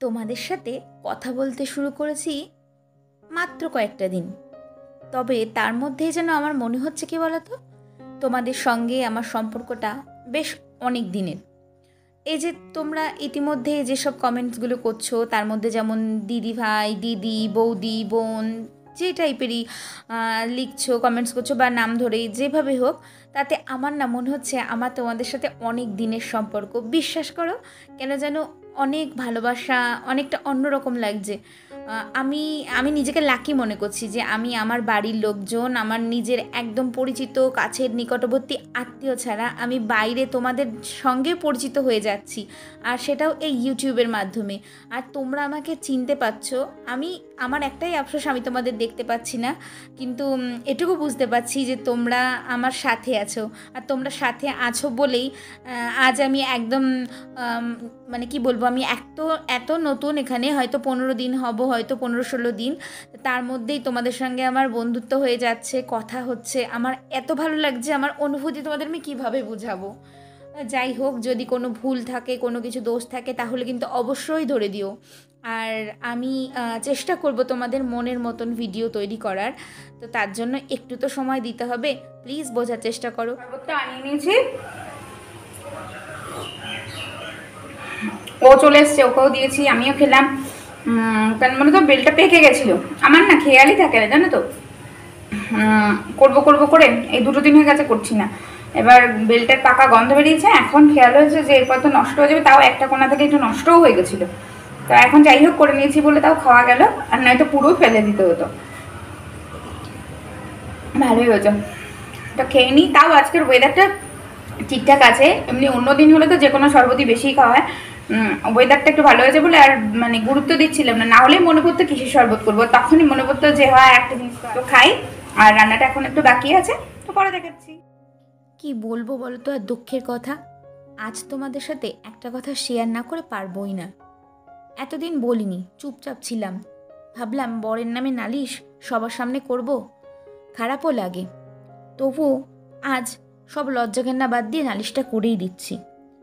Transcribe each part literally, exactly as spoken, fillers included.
তোমাদের সাথে কথা বলতে শুরু করেছি মাত্র কয়েকটা দিন, তবে তার মধ্যেই যেন আমার মনে হচ্ছে কি বলতো, তোমাদের সঙ্গে আমার সম্পর্কটা বেশ অনেক দিনের। এই যে তোমরা ইতিমধ্যে যেসব কমেন্টসগুলো করছো, তার মধ্যে যেমন দিদি ভাই, দিদি, বৌদি, বোন, যে টাইপেরই লিখছো, কমেন্টস করছো বা নাম ধরেই যেভাবে হোক, তাতে আমার না মনে হচ্ছে আমার তোমাদের সাথে অনেক দিনের সম্পর্ক। বিশ্বাস করো, কেন যেন অনেক ভালোবাসা, অনেকটা অন্যরকম লাগছে। আমি আমি নিজেকে লাকি মনে করছি যে আমি আমার বাড়ির লোকজন, আমার নিজের একদম পরিচিত কাছের নিকটবর্তী আত্মীয় ছাড়া আমি বাইরে তোমাদের সঙ্গে পরিচিত হয়ে যাচ্ছি, আর সেটাও এই ইউটিউবের মাধ্যমে। আর তোমরা আমাকে চিনতে পারছো। আমি আমার একটাই আফসোস, আমি তোমাদের দেখতে পাচ্ছি না, কিন্তু এটুকু বুঝতে পারছি যে তোমরা আমার সাথে আছো। আর তোমরা সাথে আছো বলেই আজ আমি একদম মানে কি বলবো, আমি এত এত নতুন এখানে, হয়তো পনেরো দিন হব, হয়তো পনেরো ষোলো দিন, তার মধ্যেই তোমাদের সঙ্গে আমার বন্ধুত্ব হয়ে যাচ্ছে, কথা হচ্ছে। আমার এত ভালো লাগছে, আমার অনুভূতি তোমাদের আমি কীভাবে বুঝাবো। যাই হোক, যদি কোনো ভুল থাকে, কোনো কিছু দোষ থাকে, তাহলে কিন্তু অবশ্যই ধরে দিও। আর আমি চেষ্টা করব তোমাদের মনের মতন ভিডিও তৈরি করার। তো তার জন্য একটু তো সময় দিতে হবে, প্লিজ বোঝার চেষ্টা করো। শরবতটা আনিয়ে নিয়েছি, ও চলে এসছে, ওকেও দিয়েছি, আমিও খেলাম। কারণ মনে তো বেলটা পেকে গেছিলো, আমার না খেয়ালই থাকে না, জানো তো। করবো করবো করে এই দুটো দিন হয়ে গেছে করছি না। এবার বেলটার পাকা গন্ধ বেরিয়েছে, এখন খেয়াল হয়েছে যে এরপর তো নষ্ট হয়ে যাবে। তাও একটা কোনা থেকে একটু নষ্টও হয়ে গেছিলো, তো এখন যাই হোক করে নিয়েছি বলে তাও খাওয়া গেল, আর নয়তো পুরো ফেলে দিতে হতো। ভালোই হয়েছে, তো খেয়ে নিই। তাও আজকের ওয়েদারটা ঠিকঠাক আছে, এমনি অন্য দিন হলে তো যে কোনো শরবতই বেশি খাওয়া হয়। ওয়েদারটা একটু ভালো হয়েছে বলে আর মানে গুরুত্ব দিচ্ছিলাম না, না হলে মনে পড়তো কিসের শরবত করবো, তখনই মনে পড়তো যে হয় একটা জিনিস তো খাই। আর রান্নাটা এখন একটু বাকি আছে, তো পরে দেখাচ্ছি। কি বলবো বলো তো, আর দুঃখের কথা, আজ তোমাদের সাথে একটা কথা শেয়ার না করে পারবোই না। এতদিন বলিনি, চুপচাপ ছিলাম, ভাবলাম বরের নামে নালিশ সবার সামনে করব, খারাপও লাগে, তবু আজ সব লজ্জা ঘেন্না বাদ দিয়ে নালিশটা করেই দিচ্ছি।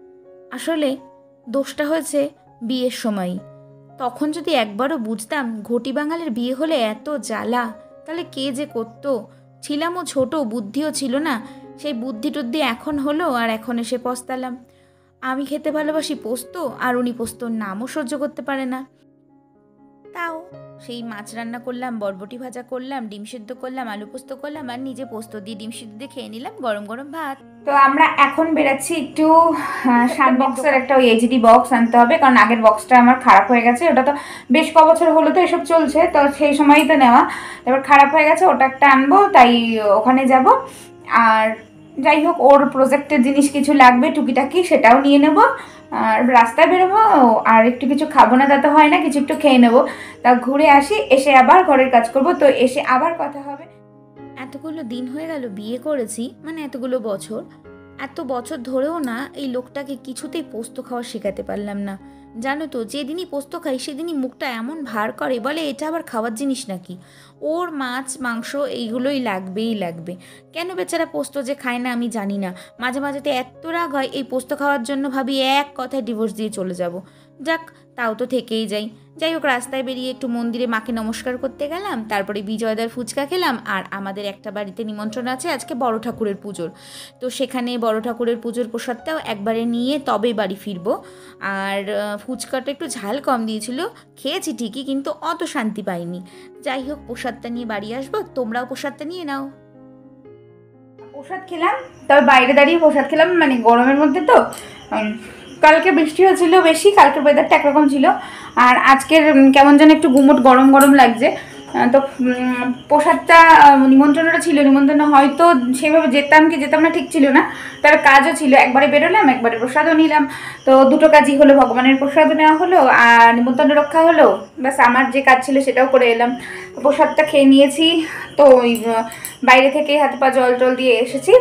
আসলে দোষটা হয়েছে বিয়ের সময়। তখন যদি একবারও বুঝতাম ঘটি বাঙালির বিয়ে হলে এত জ্বালা, তাহলে কে যে করতো। ছিলামও ছোট, বুদ্ধিও ছিল না, সেই বুদ্ধি টুদ্ধি এখন হলো, আর এখন এসে পস্তালাম। আমি খেতে ভালোবাসি পোস্ত, আর উনি পোস্তর নামও সহ্য করতে পারে না। তাও সেই মাছ রান্না করলাম, বরবটি ভাজা করলাম, ডিম সিদ্ধ করলাম, আলু পোস্ত করলাম, আর নিজে পোস্ত দিয়ে ডিম সিদ্ধ দিয়ে খেয়ে নিলাম গরম গরম ভাত। তো আমরা এখন বেরাচ্ছি একটু সাত বক্সের একটা ওই এইচডি বক্স আনতে হবে, কারণ আগের বক্সটা আমার খারাপ হয়ে গেছে। ওটা তো বেশ ক বছর হলো তো এসব চলছে, তো সেই সময়ই তো নেওয়া, এবার খারাপ হয়ে গেছে, ওটা একটা আনবো, তাই ওখানে যাব। আর যাই হোক, ওর প্রজেক্টের জিনিস কিছু লাগবে টুকিটাকি, সেটাও নিয়ে নেব। আর রাস্তায় বেরোবো, আর একটু কিছু খাবো না তাতে হয় না, কিছু একটু খেয়ে নেবো। তা ঘুরে আসি, এসে আবার ঘরের কাজ করব, তো এসে আবার কথা হবে। এতগুলো দিন হয়ে গেল বিয়ে করেছি, মানে এতগুলো বছর, এত বছর ধরেও না এই লোকটাকে কিছুতেই পোস্ত খাওয়া শেখাতে পারলাম না। জানো তো, যেদিনই পোস্ত খাই সেদিনই মুখটা এমন ভার করে, বলে এটা আবার খাওয়ার জিনিস নাকি। ওর মাছ মাংস এইগুলোই লাগবেই লাগবে। কেন বেচারা পোস্ত যে খায় না আমি জানি না। মাঝে মাঝেতে এত রাগ হয় এই পোস্ত খাওয়ার জন্য, ভাবি এক কথায় ডিভোর্স দিয়ে চলে যাব। যাক, তাও তো থেকেই যাই। যাই হোক, রাস্তায় বেরিয়ে একটু মন্দিরে মাকে নমস্কার করতে গেলাম, তারপরে বিজয়দার ফুচকা খেলাম। আর আমাদের একটা বাড়িতে নিমন্ত্রণ আছে আজকে বড় ঠাকুরের পুজোর, তো সেখানে বড় ঠাকুরের পুজোর প্রসাদটাও একবারে নিয়ে তবেই বাড়ি ফিরবো। আর ফুচকাটা একটু ঝাল কম দিয়েছিল, খেয়েছি ঠিকই, কিন্তু অত শান্তি পাইনি। যাই হোক, প্রসাদটা নিয়ে বাড়ি আসবো, তোমরাও প্রসাদটা নিয়ে নাও। প্রসাদ খেলাম, তবে বাইরে দাঁড়িয়ে প্রসাদ খেলাম, মানে গরমের মধ্যে তো। কালকে বৃষ্টি হয়েছিল বেশি, কালকের ওয়েদারটা একরকম ছিল, আর আজকের কেমন যেন একটু গুমোট গরম গরম লাগছে। তো প্রসাদটা নিমন্ত্রণটা ছিল, নিমন্ত্রণ হয়তো সেভাবে যেতাম কি যেতাম না ঠিক ছিল না, তার কাজও ছিল। একবারে বেরোলাম, একবারে প্রসাদও নিলাম, তো দুটো কাজই হলো, ভগবানের প্রসাদও নেওয়া হলো আর নিমন্ত্রণ রক্ষা হলো। ব্যাস, আমার যে কাজ ছিল সেটাও করে এলাম। প্রসাদটা খেয়ে নিয়েছি, তো ওই বাইরে থেকে হাতে পা জল টল দিয়ে এসেছি,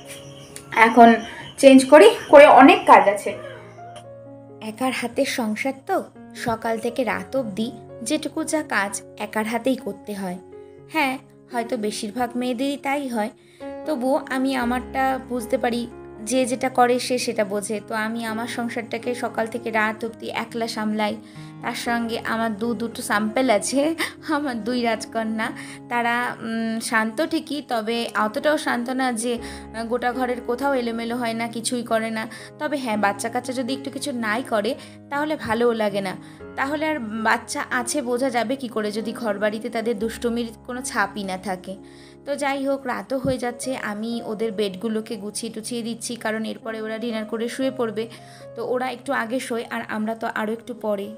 এখন চেঞ্জ করি, করে অনেক কাজ আছে। একার হাতের সংসার তো, সকাল থেকে রাত অবধি যেটুকু যা কাজ একার হাতেই করতে হয়। হ্যাঁ, হয়তো বেশিরভাগ মেয়েদেরই তাই হয়, তবুও আমি আমারটা বুঝতে পারি, যে যেটা করে সে সেটা বোঝে। তো আমি আমার সংসারটাকে সকাল থেকে রাত অবধি একলা সামলাই, তার সঙ্গে আমার দু দুটো স্যাম্পেল আছে, আমার দুই রাজকন্যা। তারা শান্ত ঠিকই, তবে অতটাও শান্ত না যে গোটা ঘরের কোথাও এলোমেলো হয় না, কিছুই করে না। তবে হ্যাঁ, বাচ্চা কাচ্চা যদি একটু কিছু নাই করে তাহলে ভালোও লাগে না। তাহলে আর বাচ্চা আছে বোঝা যাবে কি করে যদি ঘর বাড়িতে তাদের দুষ্টুমির কোনো ছাপই না থাকে। তো যাই হোক, রাতও হয়ে যাচ্ছে, আমি ওদের বেডগুলোকে গুছিয়ে টুছিয়ে দিচ্ছি, কারণ এরপরে ওরা ডিনার করে শুয়ে পড়বে। তো ওরা একটু আগে শোয় আর আমরা তো আরও একটু পরে।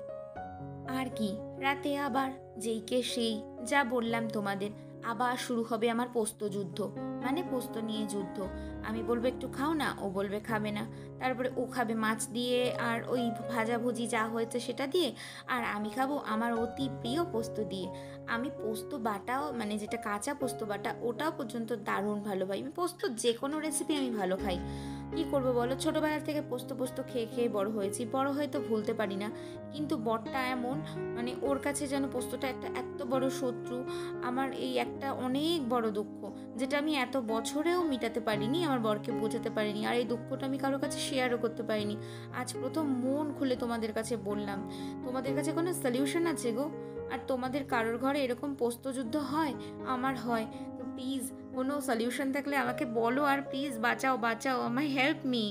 আর কি, রাতে আবার যেই কে সেই, যা বললাম তোমাদের, আবার শুরু হবে আমার পোস্ত যুদ্ধ, মানে পোস্ত নিয়ে যুদ্ধ। আমি বলবো একটু খাও না, ও বলবে খাবে না। তারপরে ও খাবে মাছ দিয়ে আর ওই ভাজাভুজি যা হয়েছে সেটা দিয়ে, আর আমি খাবো আমার অতি প্রিয় পোস্ত দিয়ে। আমি পোস্ত বাটাও, মানে যেটা কাঁচা পোস্ত বাটা, ওটাও পর্যন্ত দারুণ ভালো পাই। আমি পোস্ত যে কোনো রেসিপি আমি ভালো খাই। কী করবো বলো, ছোটোবেলা থেকে পোস্ত পোস্ত খেয়ে খেয়ে বড় হয়েছি, বড় হয়ে তো ভুলতে পারি না। কিন্তু বরটা এমন, মানে ওর কাছে যেন পোস্তটা একটা এত বড় শত্রু। আমার এই একটা অনেক বড় দুঃখ, যেটা আমি এত বছরেও মিটাতে পারিনি, আমার বরকে বোঝাতে পারিনি, আর এই দুঃখটা আমি কারোর কাছে শেয়ারও করতে পারিনি। আজ প্রথম মন খুলে তোমাদের কাছে বললাম। তোমাদের কাছে কোনো সলিউশন আছে গো? আর তোমাদের কারোর ঘরে এরকম পোস্ত যুদ্ধ হয়? আমার হয়। তো প্লিজ কোনো সলিউশন থাকলে আমাকে বলো, আর প্লিজ বাঁচাও বাঁচাও, আমায় হেল্প মি।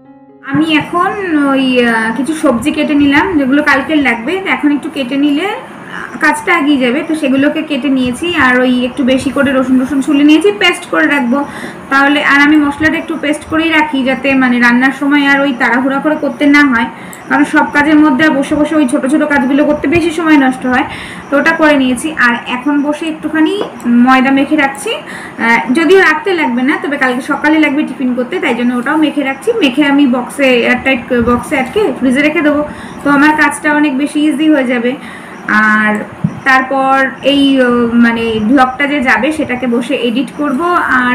আমি এখন ওই কিছু সবজি কেটে নিলাম, যেগুলো কালকের লাগবে। এখন একটু কেটে নিলে কাজটা এগিয়ে যাবে। তো সেগুলোকে কেটে নিয়েছি, আর ওই একটু বেশি করে রসুন রসুন ছুলে নিয়েছি, পেস্ট করে রাখবো তাহলে। আর আমি মশলাটা একটু পেস্ট করেই রাখি, যাতে মানে রান্নার সময় আর ওই তাড়াহুড়া করে করতে না হয়, কারণ সব কাজের মধ্যে বসে বসে ওই ছোটো ছোটো কাজগুলো করতে বেশি সময় নষ্ট হয়। তো ওটা করে নিয়েছি, আর এখন বসে একটুখানি ময়দা মেখে রাখছি। যদিও রাখতে লাগবে না, তবে কালকে সকালে লাগবে টিফিন করতে, তাই জন্য ওটাও মেখে রাখছি। মেখে আমি বক্সে এয়ারটাইট বক্সে আটকে ফ্রিজে রেখে দেবো। তো আমার কাজটা অনেক বেশি ইজি হয়ে যাবে। আর তারপর এই মানে ব্লগটা যে যাবে সেটাকে বসে এডিট করব, আর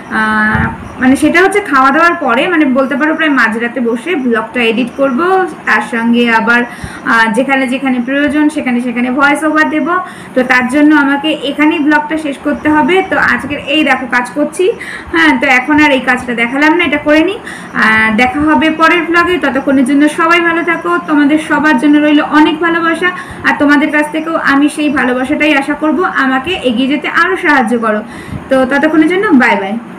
মানে সেটা হচ্ছে খাওয়া দাওয়ার পরে, মানে বলতে পারো প্রায় মাঝরাতে বসে ব্লগটা এডিট করব। তার সঙ্গে আবার যেখানে যেখানে প্রয়োজন সেখানে সেখানে ভয়েস ওভার দেবো। তো তার জন্য আমাকে এখানেই ব্লগটা শেষ করতে হবে। তো আজকের এই দেখো কাজ করছি, হ্যাঁ। তো এখন আর এই কাজটা দেখালাম না, এটা করে নিই। দেখা হবে পরের ব্লগে। ততক্ষণের জন্য সবাই ভালো থাকো। তোমাদের সবার জন্য রইল অনেক ভালোবাসা, আর তোমাদের কাছ থেকেও আমি সেই ভালোবাসাটাই আশা করব। আমাকে এগিয়ে যেতে আরও সাহায্য করো। তো ততক্ষণের জন্য বাই বাই।